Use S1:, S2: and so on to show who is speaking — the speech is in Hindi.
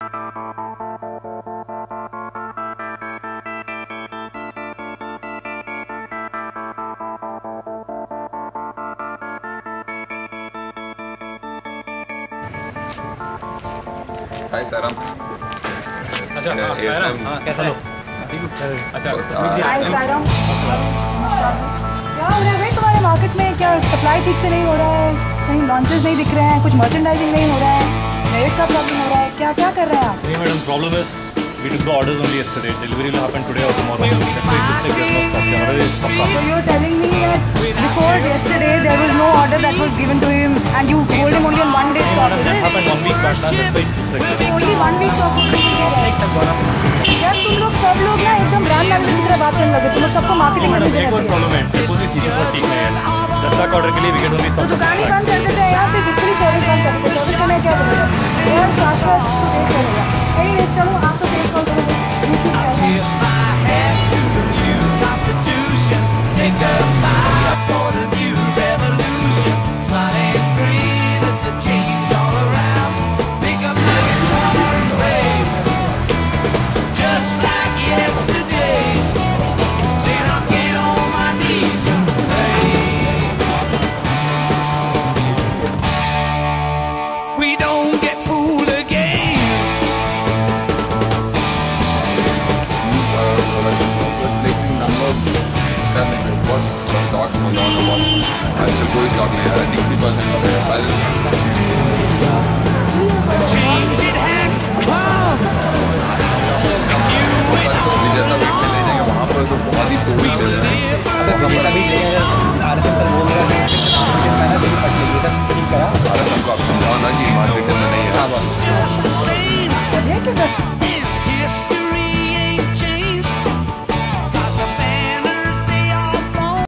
S1: हाय साराम।
S2: अच्छा हाँ कैसा हो? अच्छा
S3: हाय साराम। क्या हो रहा है भाई तुम्हारे मार्केट में? क्या सप्लाई ठीक से नहीं हो रहा है? कहीं लॉन्चेस नहीं दिख रहे हैं, कुछ मर्चेंडाइजिंग नहीं हो रहा है, रेट का प्रॉब्लम हो रहा है, क्या क्या कर रहे हैं आप?
S2: नहीं madam, problem is we took the orders only yesterday. Delivery will happen today or tomorrow. That's why it took like there's no stock. Order is stock.
S3: So you're telling me that before yesterday there was no order that was given to him and you told him only on 1 day stock, is
S2: That
S3: it?
S2: happened 1 week back. That's why it took like this.
S3: Only 1 week stock यार तुम लोग सब लोग ना एकदम ब्रांड मैनेजर की तरह बात करने लगे। तुम लोग सबको मार्केटिंग में
S2: एक और प्रॉब्लम है, सपोज इस चीज पर ठीक नहीं है, 10 लाख ऑर्डर के लिए विकेट ओनली
S3: तो
S2: स्टॉक।
S3: दुकान ही बंद कर देते हैं या फिर बिल्कुल ही सर्विस बंद कर देते हैं? सर्विस करने क्या करेगा यार? शाश्वत